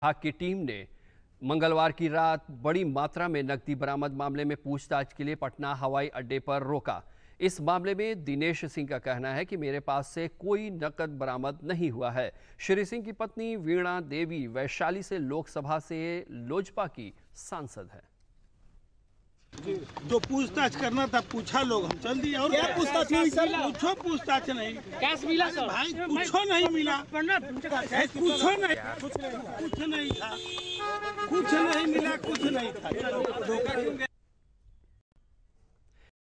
विभाग की टीम ने मंगलवार की रात बड़ी मात्रा में नकदी बरामद मामले में पूछताछ के लिए पटना हवाई अड्डे पर रोका। इस मामले में दिनेश सिंह का कहना है कि मेरे पास से कोई नकद बरामद नहीं हुआ है। श्री सिंह की पत्नी वीणा देवी वैशाली से लोकसभा से लोजपा की सांसद है। जो पूछताछ करना था पूछा, लोग हम चल दिए। और क्या पूछताछ नहीं सर? पूछो, पूछताछ नहीं। कैश मिला सर? भाई कुछो नहीं मिला, कुछो नहीं, कुछ नहीं था, कुछ नहीं मिला, कुछ नहीं था।